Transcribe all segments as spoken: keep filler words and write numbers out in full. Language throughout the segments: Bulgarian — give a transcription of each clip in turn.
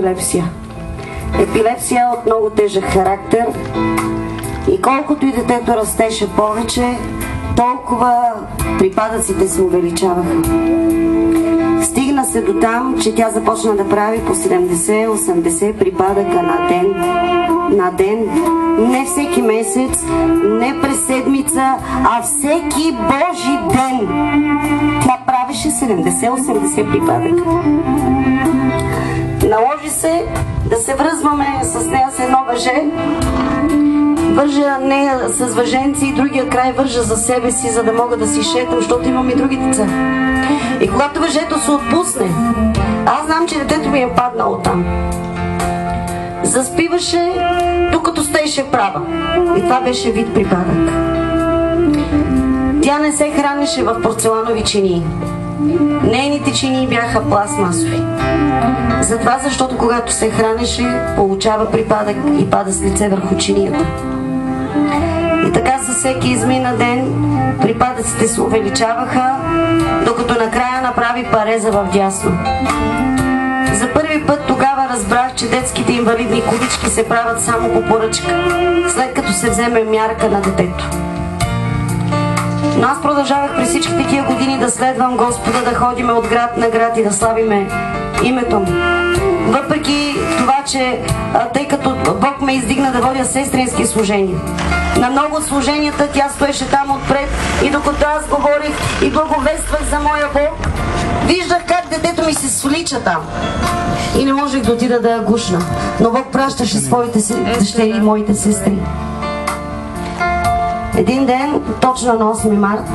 епилепсия. Епилепсия от много тежък характер и колкото и детето растеше повече, толкова припадъците се увеличаваха. Стигна се до там, че тя започна да прави по седемдесет-осемдесет припадъка на ден. На ден. Не всеки месец, не през седмица, а всеки Божи ден. Тя правеше седемдесет-осемдесет припадъка. Наложи се да се връзваме с нея с едно въже. Вържа нея с въженци и другия край вържа за себе си, за да мога да си шетам, защото имам и други деца. И когато въжето се отпусне, аз знам, че детето ми е паднало там. Заспиваше, докато стоеше права. И това беше вид припадък. Тя не се хранеше в порцеланови чинии. Нейните чинии бяха пластмасови. Затова, защото когато се хранеше, получава припадък и пада с лице върху чинията. И така със всеки измина ден припадъците се увеличаваха, докато накрая направи пареза в дясно. За първи път тогава разбрах, че детските инвалидни колички се правят само по поръчка, след като се вземе мярка на детето. Но аз продължавах през всичките тия години да следвам Господа, да ходиме от град на град и да славиме името му. Въпреки това, че тъй като Бог ме издигна да водя сестрински служения, на много от служенията тя стоеше там отпред и докато аз говорих и благовествах за моя Бог, виждах как детето ми се свлича там. И не можех да отида да я гушна. Но Бог пращаше своите дъщери и моите сестри. Един ден, точно на осми март,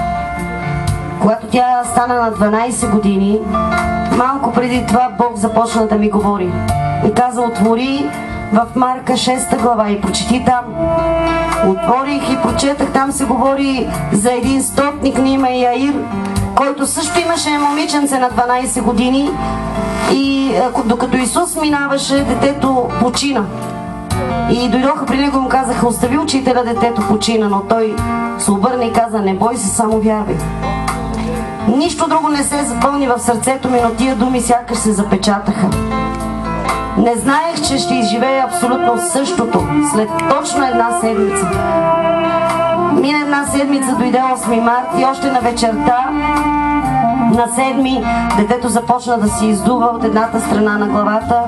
когато тя стана на дванайсет години, малко преди това Бог започна да ми говори. И каза: отвори в Марка шеста глава и прочети там. Отворих и прочетах, там се говори за един стотник на име Яир, който също имаше момиченце на дванайсет години и докато Исус минаваше, детето почина. И дойдоха при него и му казаха: остави учителя, детето почина, но той се обърна и каза: не бой се, само вярвай. Нищо друго не се запълни в сърцето ми, но тия думи сякаш се запечатаха. Не знаех, че ще изживея абсолютно същото след точно една седмица. Мина една седмица, дойде осми март и още на вечерта на седми детето започна да се издува от едната страна на главата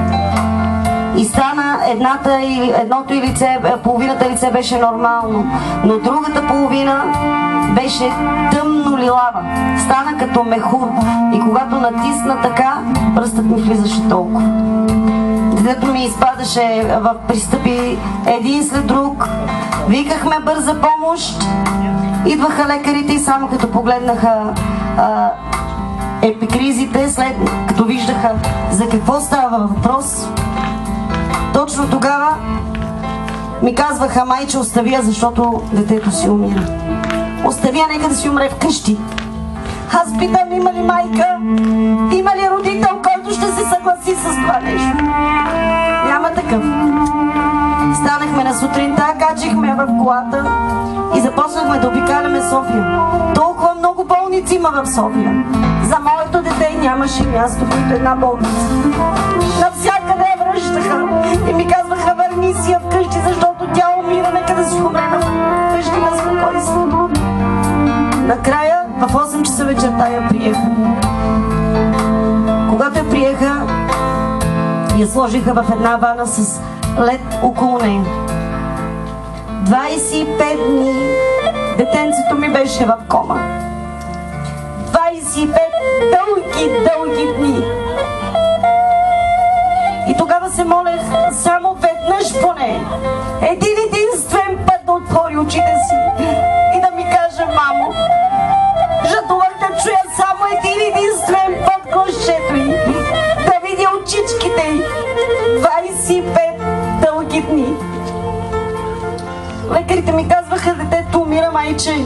и стана едната, едното и лице, половината лице беше нормално, но другата половина беше тъмно лилава, стана като мехур и когато натисна така, пръстът ми влизаше толкова. Детето ми изпадаше в пристъпи един след друг. Викахме бърза помощ. Идваха лекарите и само като погледнаха а, епикризите, след като виждаха за какво става въпрос, точно тогава ми казваха: майче, оставя, защото детето си умира. Оставя, нека да си умре вкъщи. Аз питам: има ли майка, има ли родител, който ще се съгласи с това нещо? Няма такъв. Станахме на сутринта, качихме в колата и започнахме да обикаляме София. Толкова много болници има в София. За моето дете нямаше място в нито една болница. Навсякъде я връщаха и ми казваха: върни си я вкъщи, защото тя умира, нека да си умре вкъщи на спокойствие. Накрая в осем часа вечерта я приеха. Когато я приеха, я сложиха в една вана с лед около нея. двайсет и пет дни детенцето ми беше в кома. двайсет и пет дълги, дълги дни. И тогава се молех само веднъж поне, един единствен път да отвори очите си и да ми каже: мамо. Жадувах да чуя само един единствен път гласчето й, да видя очичките й. двайсет и пет дълги дни. Лекарите ми казваха: детето умира, майче.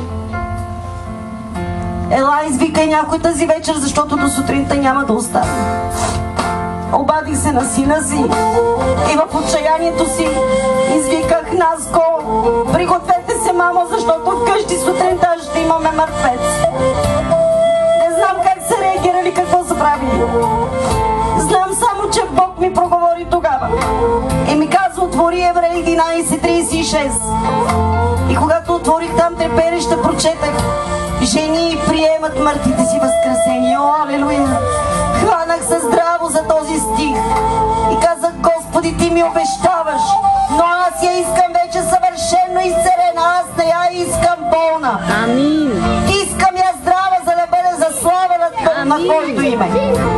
Ела, извикай някой тази вечер, защото до сутринта няма да остане. Обадих се на сина си и в отчаянието си извиках: Наско, пригответе се, мамо, защото вкъщи сутринта ще имаме мъртвец. Не знам как са реагирали, какво са правили. Знам само, че Бог ми проговори тогава и ми каза: отвори Евреи единайсет трийсет и шест. И когато отворих там трепереща, прочетах: жени приемат мъртвите си възкресение. О, алелуя! Хванах се здраво за този стих и казах: Господи, Ти ми обещаваш, но аз я искам вече съвършено изцелена. Аз не я искам болна. Амин. Искам я здрава, за да бъде за слава на, на Твоето име.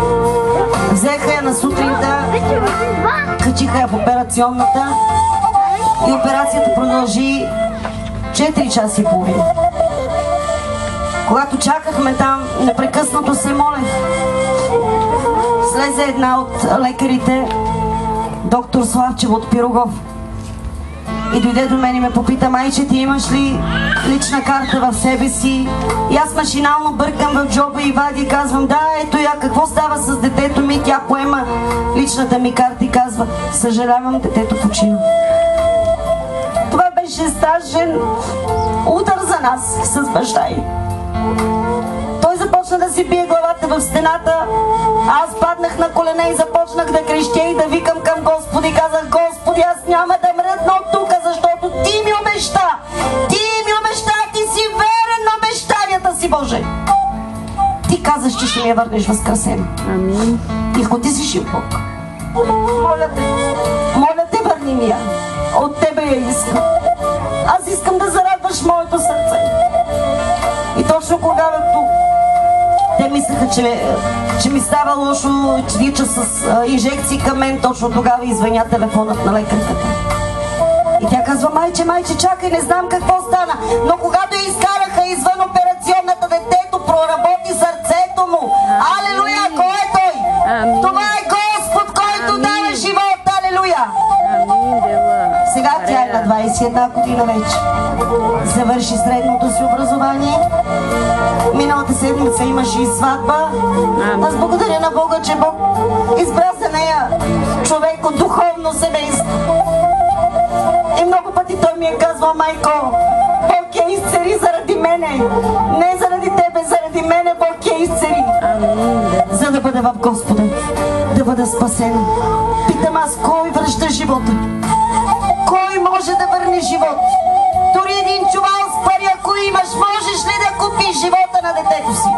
Взеха я на сутринта, качиха я в операционната и операцията продължи четири часа и половина. Когато чакахме там, непрекъснато се молех. Слезе една от лекарите, доктор Славчева от Пирогов, и дойде до мен и ме попита: майче, ти имаш ли лична карта в себе си? И аз машинално бъркам в джоба и вади и казвам: да, ето я. Какво става с детето ми? Тя поема личната ми карта и казва: съжалявам, детето почина. Това беше страшен удар за нас с баща й. Той започна да си бие главата в стената. Аз паднах на колене и започнах да крещя и да викам към Господи. Казах: Господи, аз няма да мръдна от тука, защото Ти ми обеща. Ти ми обеща, Ти си верен на обещанията си, Боже. Ти казаш, че ще ми я върнеш възкресена. Амин. И ако Ти си жив Бог, моля те, моля те, върни ми я. От Тебе я искам. Аз искам да зарадваш моето сърце. И точно когато те мислеха, че, че ми става лошо, че вича с а, инжекции към мен, точно тогава извъня телефонът на лекарката. И тя казва: майче, майче, чакай, не знам какво стана. Но когато я изкараха извън операционната, детето проработи сърцето му. Алелуя! Кой е той? Амин. Това е Господ, който Амин. дава живот. Алелуя! Амин, дева. Сега тя е на двайсет и една година вече. Завърши средното си образование. Миналата седмица имаше и сватба. Аз благодаря на Бога, че Бог избра за нея човек от духовно семейство. И много пъти той ми е казвал: майко, Бог я изцели заради мене. Не заради тебе, заради мене Бог я изцели. За да бъда в Господа, да бъда спасена. Питам аз: кой връща живота? Кой може да върне живот? Дори един чувал с пари, ако имаш, можеш ли да купиш живота на детето си?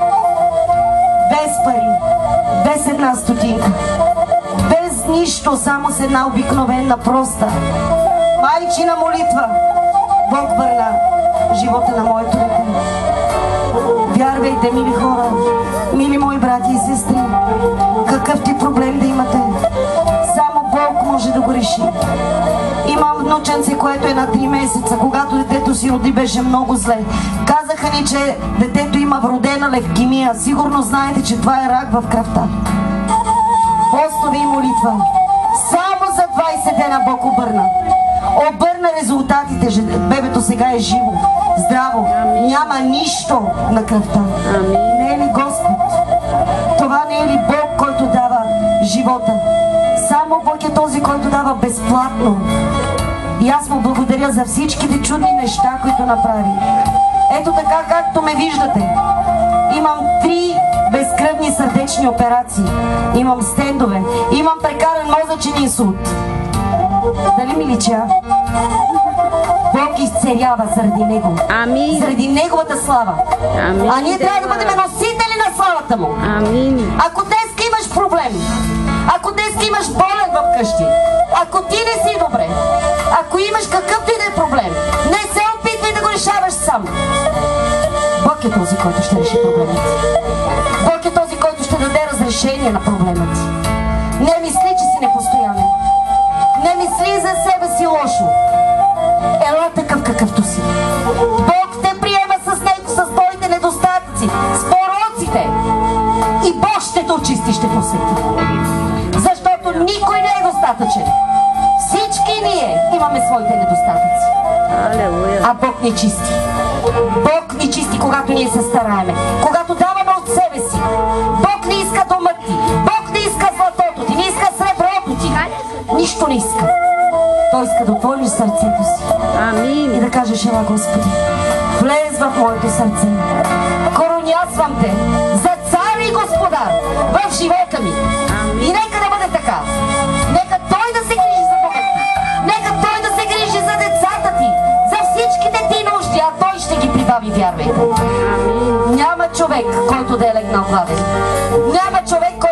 Без пари, без една стотинка, без нищо, само с една обикновена, проста майчина молитва, Бог върна живота на моето дете. Вярвайте, мили хора, мили мои брати и сестри, какъв ти проблем да имате, само Бог може да го реши. Имам внученце, което е на три месеца. Когато детето си роди, беше много зле. Казаха ни, че детето има вродена левкемия. Сигурно знаете, че това е рак в кръвта. Постове и молитва. Само за двайсет дена Бог обърна. Обърна резултатите. Бебето сега е живо, здраво. Няма нищо на кръвта. Не е ли Господ? Това не е ли Бог, който дава живота? Само Бог е този, който дава безплатно. И аз му благодаря за всичките чудни неща, които направи. Ето така, както ме виждате. Имам три безкръвни сърдечни операции. Имам стендове. Имам прекаран мозъчен инсулт. Дали ми лича? Бог изцелява заради Него. Амин. Заради Неговата слава. Амин. А ние трябва да бъдем носители на славата Му. Амин. Ако днес имаш проблем, ако днес имаш болен в къщи, ако ти не си добре, ако имаш какъвто и да е проблем, не се опитвай да го решаваш сам. Бог е този, който ще реши проблемът. Бог е този, който ще даде разрешение на проблемът. Не мисли, че си непостоянен. Не мисли за себе си лошо. Ела такъв какъвто си. Бог те приема с Него, с твоите недостатъци, с пороците. И Бог ще те очисти, ще посвети. Защото никой не е достатъчен. Всички ние имаме своите недостатъци. Алелуя. А Бог ни чисти. Бог ни чисти, когато ние се стараеме. Когато даваме от себе си. Бог не иска домът ти. Бог не иска златото ти. Не иска среброто ти. Нищо не иска. Той иска да отвориш сърцето си. Амин. И да кажеш: ела, Господи, влез в моето сърце. Коронясвам те за цар и господар в живота ми. Амин. баби, вярвайте. Амин. Няма човек, който да е легнал гладен. Няма човек, който